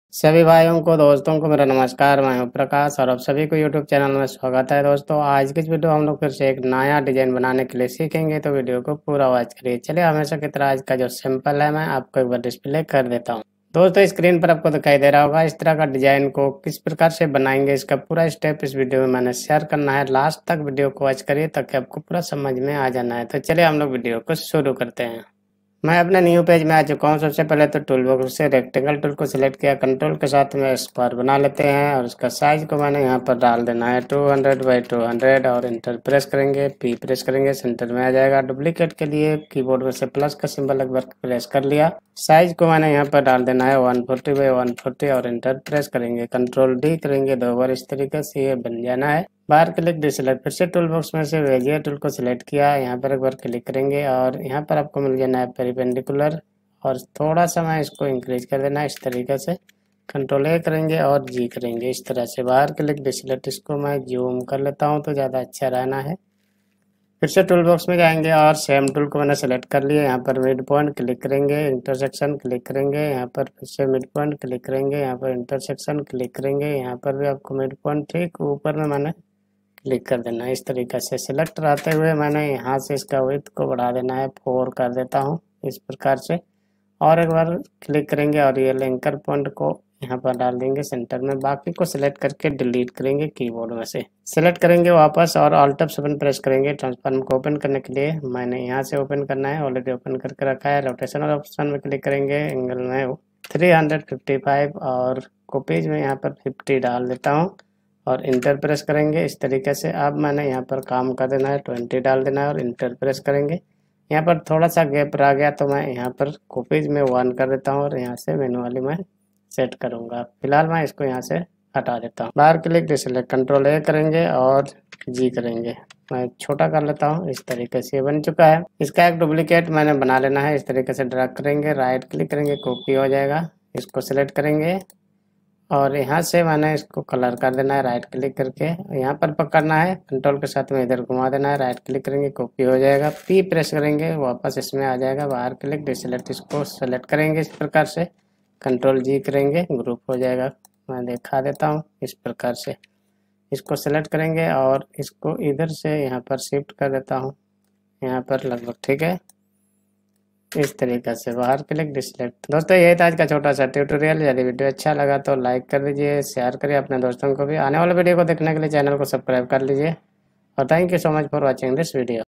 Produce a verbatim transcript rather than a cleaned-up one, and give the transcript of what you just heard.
सभी भाइयों को दोस्तों को मेरा नमस्कार। मैं हूं प्रकाश और आप सभी को यूट्यूब चैनल में स्वागत है। दोस्तों आज की इस वीडियो हम लोग फिर से एक नया डिजाइन बनाने के लिए सीखेंगे, तो वीडियो को पूरा वॉच करिए। चलिए हमेशा की तरह आज का जो सिंपल है मैं आपको एक बार डिस्प्ले कर देता हूं। दोस्तों स्क्रीन पर आपको दिखाई दे रहा होगा इस तरह का डिजाइन को किस प्रकार से बनाएंगे, इसका पूरा स्टेप इस वीडियो में मैंने शेयर करना है। लास्ट तक वीडियो को वॉच करिए ताकि आपको पूरा समझ में आ जाना है। तो चलिए हम लोग वीडियो को शुरू करते हैं। मैं अपने न्यू पेज में आ चुका हूँ। सबसे पहले तो टूल बॉक्स से रेक्टेंगल टूल को सिलेक्ट किया, कंट्रोल के साथ में स्क्वायर बना लेते हैं और उसका साइज को मैंने यहाँ पर डाल देना है two hundred by two hundred और इंटर प्रेस करेंगे, पी प्रेस करेंगे, सेंटर में आ जाएगा। डुप्लीकेट के लिए कीबोर्ड में से प्लस का सिंबल एक बार प्रेस कर लिया। साइज को मैंने यहाँ पर डाल देना है one forty by one forty और इंटर प्रेस करेंगे, कंट्रोल डी करेंगे दो बार। इस तरीके से ये बन जाना है। बाहर क्लिक डिसेलेक्ट, फिर से टूल बॉक्स में से बेजियर टूल को सिलेक्ट किया, यहाँ पर एक बार क्लिक करेंगे और यहाँ पर आपको मिल जाना है पेरिपेंडिकुलर और थोड़ा सा मैं इसको इंक्रीज कर देना है इस तरीके से। कंट्रोल ए करेंगे और जी करेंगे इस तरह से। बाहर क्लिक डिसेलेक्ट, इसको मैं जूम कर लेता हूँ तो ज़्यादा अच्छा रहना है। फिर से टूल बॉक्स में जाएंगे और सेम टूल को मैंने सेलेक्ट कर लिया। यहाँ पर मिड पॉइंट क्लिक करेंगे, इंटरसेक्शन क्लिक करेंगे, यहाँ पर फिर से मिड पॉइंट क्लिक करेंगे, यहाँ पर इंटरसेक्शन क्लिक करेंगे, यहाँ पर भी आपको मिड पॉइंट ठीक ऊपर में मैंने क्लिक कर देना है इस तरीके से। सिलेक्ट रहते हुए मैंने यहाँ से इसका विड्थ को बढ़ा देना है, फोर कर देता हूँ इस प्रकार से। और एक बार क्लिक करेंगे और ये एंकर पॉइंट को यहाँ पर डाल देंगे सेंटर में। बाकी को सिलेक्ट करके डिलीट करेंगे कीबोर्ड में से। सिलेक्ट करेंगे वापस और ऑल्ट एफ सेवन प्रेस करेंगे। ट्रांसफॉर्म को ओपन करने के लिए मैंने यहाँ से ओपन करना है, ऑलरेडी ओपन करके रखा है। रोटेशनल ऑप्शन में क्लिक करेंगे, एंगल में थ्री हंड्रेड फिफ्टी फाइव और कॉपीज में यहाँ पर फिफ्टी डाल देता हूँ और इंटर प्रेस करेंगे इस तरीके से। अब मैंने यहाँ पर काम कर देना है, ट्वेंटी डाल देना है और इंटर प्रेस करेंगे। यहाँ पर थोड़ा सा गैप रह गया तो मैं यहाँ पर कॉपीज में वन कर देता हूँ और यहाँ से मैनुअली मैं सेट करूँगा। फिलहाल मैं इसको यहाँ से हटा देता हूँ। बाहर क्लिक डिसेलेक्ट, कंट्रोल ए करेंगे और जी करेंगे। मैं छोटा कर लेता हूँ इस तरीके से। ये बन चुका है। इसका एक डुप्लीकेट मैंने बना लेना है। इस तरीके से ड्रैग करेंगे, राइट क्लिक करेंगे, कॉपी हो जाएगा। इसको सिलेक्ट करेंगे और यहाँ से मैंने इसको कलर कर देना है राइट क्लिक करके। यहाँ पर पकड़ना है, कंट्रोल के साथ में इधर घुमा देना है, राइट क्लिक करेंगे, कॉपी हो जाएगा। पी प्रेस करेंगे, वापस इसमें आ जाएगा। बाहर क्लिक डिसेलेक्ट, इसको सेलेक्ट करेंगे इस प्रकार से। कंट्रोल जी करेंगे, ग्रुप हो जाएगा। मैं दिखा देता हूँ इस प्रकार से। इसको सेलेक्ट करेंगे और इसको इधर से यहाँ पर शिफ्ट कर देता हूँ, यहाँ पर लगभग ठीक है इस तरीके से। बाहर क्लिक डिसेलेक्ट। दोस्तों यही था आज का छोटा सा ट्यूटोरियल। यदि वीडियो अच्छा लगा तो लाइक कर दीजिए, शेयर करिए अपने दोस्तों को भी। आने वाले वीडियो को देखने के लिए चैनल को सब्सक्राइब कर लीजिए और thank you so much for watching this video.